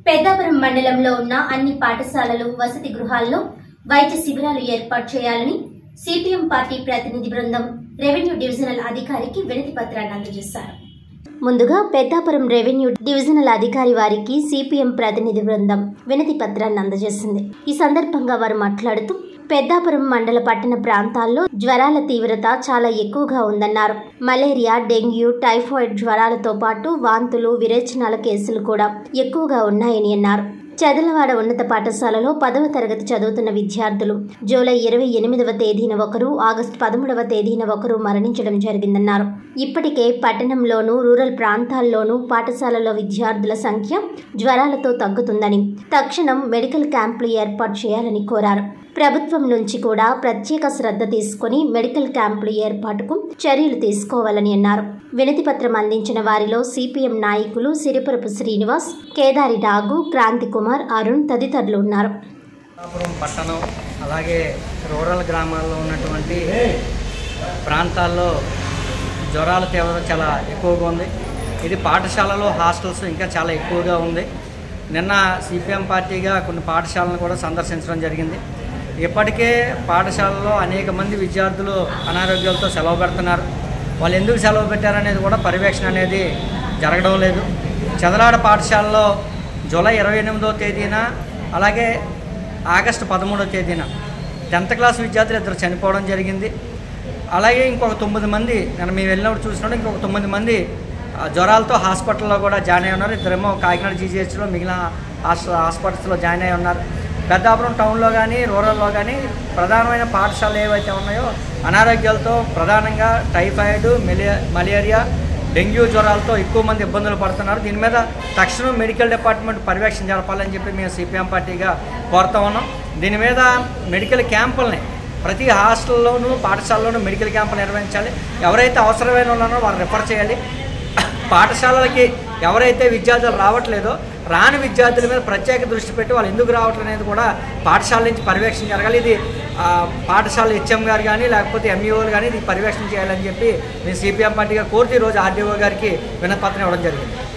పెద్దాపురం మండలంలో ఉన్న అన్ని పాఠశాలలు, వసతి గృహాల్లో వైద్య శిబిరాలు ఏర్పాటు చేయాలని సిపిఎం పార్టీ ప్రతినిధి బృందం రెవెన్యూ డివిజనల్ అధికారికి వినతి పత్రాన్ని అందజేశారు. ముందుగా పెద్దాపురం రెవెన్యూ డివిజనల్ అధికారి వారికి సిపిఎం ప్రతినిధి బృందం వినతి పత్రాన్ని అందజేసింది. ఈ సందర్భంగా వారు మాట్లాడుతూ పెద్దాపురం మండల పట్టణ ప్రాంతాల్లో జ్వరాల తీవ్రత చాలా ఎక్కువగా ఉందన్నారు. మలేరియా, డెంగ్యూ, టైఫాయిడ్ జ్వరాలతో పాటు వాంతులు, విరేచనాల కేసులు కూడా ఎక్కువగా ఉన్నాయని అన్నారు. చదలవాడ ఉన్నత పాఠశాలలో 10వ తరగతి చదువుతున్న విద్యార్థులు జూలై 28వ తేదీన ఒకరు, ఆగస్టు 13వ తేదీన ఒకరు మరణించడం జరిగిందన్నారు. ఇప్పటికే పట్టణంలోనూ, రూరల్ ప్రాంతాల్లోనూ పాఠశాలలో విద్యార్థుల సంఖ్య జ్వరాలతో తగ్గుతుందని, తక్షణం మెడికల్ క్యాంపులు ఏర్పాటు చేయాలని కోరారు. ప్రభుత్వం నుంచి కూడా ప్రత్యేక శ్రద్ధ తీసుకుని మెడికల్ క్యాంపుల ఏర్పాటుకు చర్యలు తీసుకోవాలని అన్నారు. వినతి పత్రం అందించిన వారిలో సిపిఎం నాయకులు సిరిపురపు శ్రీనివాస్, కేదారి నాగు, క్రాంతి కుమార్, అరుణ్ తదితరులు ఉన్నారు. పట్టణం అలాగే రూరల్ గ్రామాల్లో ఉన్నటువంటి ప్రాంతాల్లో జ్వరాల తీవ్రత చాలా ఎక్కువగా ఉంది. ఇది పాఠశాలలో, హాస్టల్స్ ఇంకా చాలా ఎక్కువగా ఉంది. నిన్న సిపిఎం పార్టీగా కొన్ని పాఠశాలను కూడా సందర్శించడం జరిగింది. ఇప్పటికే పాఠశాలలో అనేక మంది విద్యార్థులు అనారోగ్యాలతో సెలవు పెడుతున్నారు. వాళ్ళు ఎందుకు సెలవు పెట్టారనేది కూడా పర్యవేక్షణ అనేది జరగడం లేదు. చదలాడ పాఠశాలలో జూలై 28వ తేదీన అలాగే ఆగస్టు 13వ తేదీన 10th క్లాస్ విద్యార్థులు 2 చనిపోవడం జరిగింది. అలాగే ఇంకొక 9 మంది, నేను మేము వెళ్ళినప్పుడు చూసినప్పుడు ఇంకొక 9 మంది జ్వరాలతో హాస్పిటల్లో కూడా జాయిన్ అయి ఉన్నారు. 2 కాకినాడ జీజీహెచ్లో, మిగిలిన హాస్పిటల్స్లో జాయిన్ అయి ఉన్నారు. పెద్దాపురం టౌన్లో కానీ, రూరల్లో కానీ ప్రధానమైన పాఠశాలలు ఏవైతే ఉన్నాయో అనారోగ్యాలతో, ప్రధానంగా టైఫాయిడ్, మలేరియా, డెంగ్యూ జ్వరాలతో ఎక్కువ మంది ఇబ్బందులు పడుతున్నారు. దీని మీద తక్షణం మెడికల్ డిపార్ట్మెంట్ పర్యవేక్షణ జరపాలని చెప్పి మేము సిపిఎం పార్టీగా కోరుతా ఉన్నాం. దీని మీద మెడికల్ క్యాంపుల్ని ప్రతి హాస్టల్లోనూ, పాఠశాలలోనూ మెడికల్ క్యాంపులు నిర్వహించాలి. ఎవరైతే అవసరమైన ఉన్నారో వారు రిఫర్ చేయాలి. పాఠశాలలకి ఎవరైతే విద్యార్థులు రావట్లేదో రాని విద్యార్థుల మీద ప్రత్యేక దృష్టి పెట్టి వాళ్ళు ఎందుకు రావట్లేదు అనేది కూడా పాఠశాల నుంచి పర్యవేక్షణ జరగాలి. ఇది పాఠశాల హెచ్ఎం గారు కానీ లేకపోతే ఎంఈఓలు కానీ ఇది పర్యవేక్షణ చేయాలని చెప్పి మేము సిపిఎం పార్టీగా కోరుతూ ఈరోజు ఆర్డీఓ గారికి వినతిపత్రం ఇవ్వడం జరిగింది.